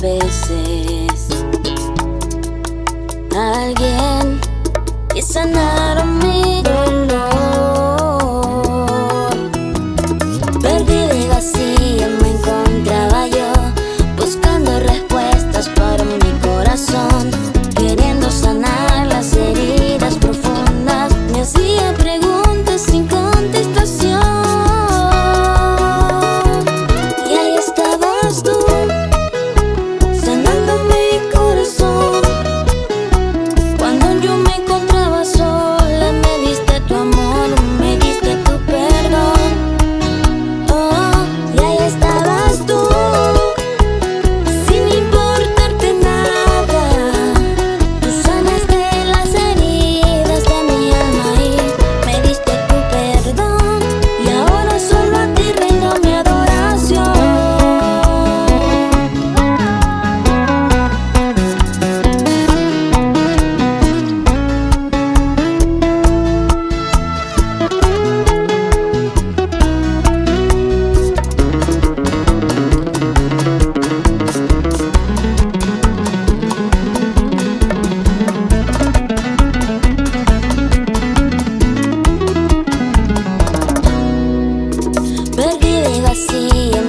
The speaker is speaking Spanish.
veces. Alguien que sanara mi dolor. Perdida y vacía me encontraba yo, buscando respuestas para mi corazón, queriendo sanar las heridas profundas. Me hacía preguntas sin contestación, y ahí estabas tú, sanando mi corazón. Cuando yo me encontraba sola, me diste tu amor, me diste tu perdón. Oh, y ahí estabas tú, sin importarte nada. Tú sanaste las heridas de mi alma y me diste tu perdón. Y ahora solo a ti rindo mi adoración. Perdida y vacía